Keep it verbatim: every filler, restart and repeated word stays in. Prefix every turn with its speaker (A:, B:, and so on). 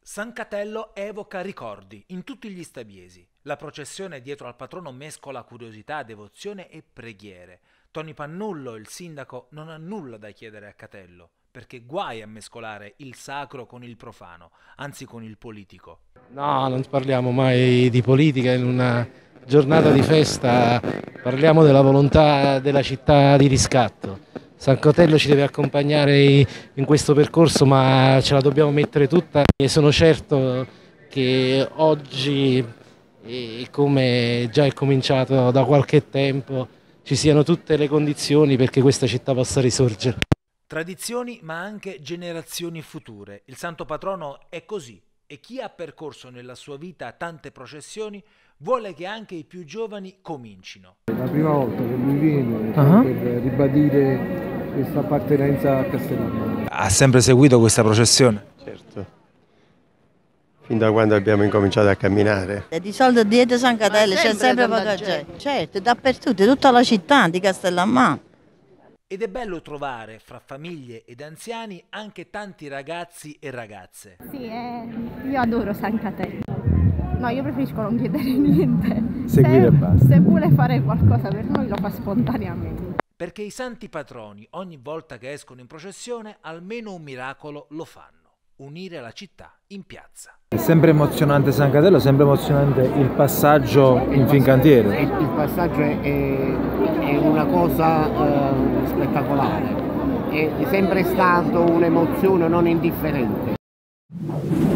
A: San Catello evoca ricordi in tutti gli stabiesi. La processione dietro al patrono mescola curiosità, devozione e preghiere. Tony Pannullo, il sindaco, non ha nulla da chiedere a Catello, perché guai a mescolare il sacro con il profano, anzi con il politico.
B: No, non parliamo mai di politica in una giornata di festa, parliamo della volontà della città di riscatto. San Catello ci deve accompagnare in questo percorso, ma ce la dobbiamo mettere tutta e sono certo che oggi, come già è cominciato da qualche tempo, ci siano tutte le condizioni perché questa città possa risorgere.
A: Tradizioni ma anche generazioni future. Il santo patrono è così e chi ha percorso nella sua vita tante processioni vuole che anche i più giovani comincino.
C: È la prima volta che lui viene uh-huh. per ribadire questa appartenenza a Castellammare.
A: Ha sempre seguito questa processione?
D: Certo, fin da quando abbiamo incominciato a camminare.
E: E di solito dietro San Catello c'è sempre poca gente. Certo, dappertutto, tutta la città di Castellammare.
A: Ed è bello trovare fra famiglie ed anziani anche tanti ragazzi e ragazze.
F: Sì, eh, io adoro San Catello. No, io preferisco non chiedere niente.
C: Seguire
F: se,
C: e basta.
F: Se vuole fare qualcosa per noi lo fa spontaneamente.
A: Perché i santi patroni ogni volta che escono in processione almeno un miracolo lo fanno: unire la città in piazza.
C: È sempre emozionante San Catello, sempre emozionante il passaggio in Fincantiere.
G: Il passaggio è, è una cosa eh, spettacolare, è sempre stato un'emozione non indifferente.